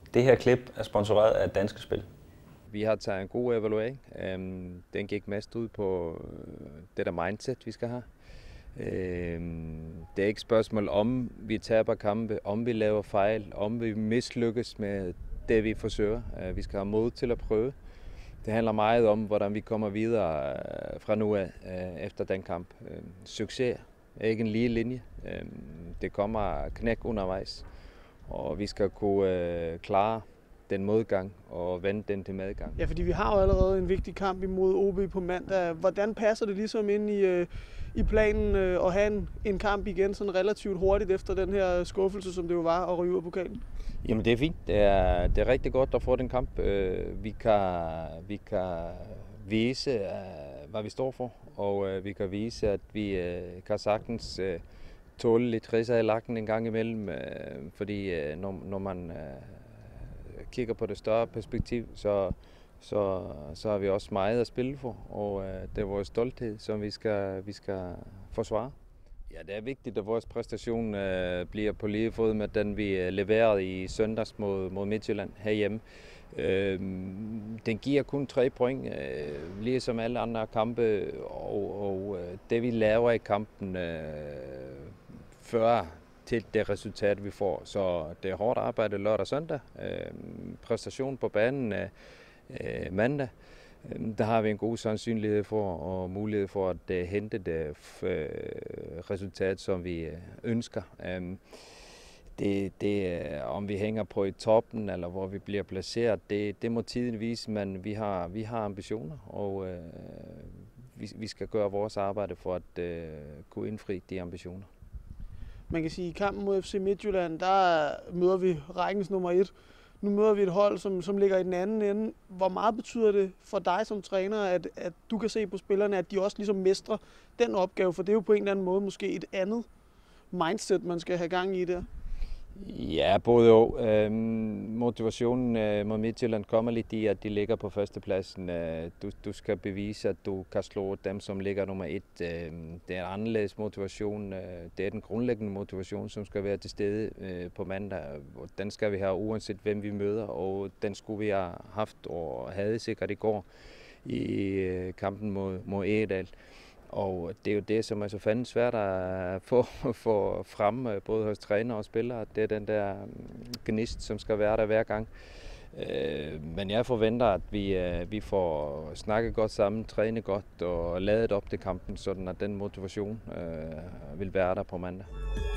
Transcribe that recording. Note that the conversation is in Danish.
Det her klip er sponsoreret af Danske Spil. Vi har taget en god evaluering. Den gik mest ud på det der mindset, vi skal have. Det er ikke et spørgsmål om vi taber kampe, om vi laver fejl, om vi mislykkes med det vi forsøger. Vi skal have mod til at prøve. Det handler meget om, hvordan vi kommer videre fra nu af efter den kamp. Succes er ikke en lige linje. Det kommer knæk undervejs, og vi skal kunne klare den modgang og vende den til medgang. Ja, fordi vi har jo allerede en vigtig kamp imod OB på mandag. Hvordan passer det ligesom ind i planen at have en kamp igen sådan relativt hurtigt efter den her skuffelse, som det jo var at ryge ud af pokalen? Jamen det er fint. Det er rigtig godt at få den kamp. Vi kan vise, hvad vi står for, og vi kan vise, at vi kan sagtens tåle lidt ridser i lakken en gang imellem, fordi når man kigger på det større perspektiv, så har vi også meget at spille for, og det er vores stolthed, som vi skal forsvare. Ja, det er vigtigt, at vores præstation bliver på lige fod med den, vi leverede i søndags mod Midtjylland herhjemme. Den giver kun 3 point, ligesom alle andre kampe, og det vi laver i kampen fører til det resultat, vi får. Så det er hårdt arbejde lørdag og søndag. Præstation på banen mandag. Der har vi en god sandsynlighed for og mulighed for at hente det resultat, som vi ønsker. Om vi hænger på i toppen eller hvor vi bliver placeret, det må tiden vise, men vi har ambitioner, og vi skal gøre vores arbejde for at kunne indfri de ambitioner. Man kan sige, at i kampen mod FC Midtjylland, der møder vi rækkens nummer 1. Nu møder vi et hold, som ligger i den anden ende. Hvor meget betyder det for dig som træner, at du kan se på spillerne, at de også ligesom mestrer den opgave? For det er jo på en eller anden måde måske et andet mindset, man skal have gang i der. Ja, både og. Motivationen mod Midtjylland kommer lidt i, at de ligger på førstepladsen. Du skal bevise, at du kan slå dem, som ligger nummer 1. Det er en anderledes motivation. Det er den grundlæggende motivation, som skal være til stede på mandag. Den skal vi have uanset hvem vi møder, og den skulle vi have haft og havde sikkert i går i kampen mod Egedal. Og det er jo det, som er så fandens svært at få frem, både hos træner og spillere. Det er den der gnist, som skal være der hver gang. Men jeg forventer, at vi får snakket godt sammen, trænet godt og ladet op til kampen, sådan at den motivation vil være der på mandag.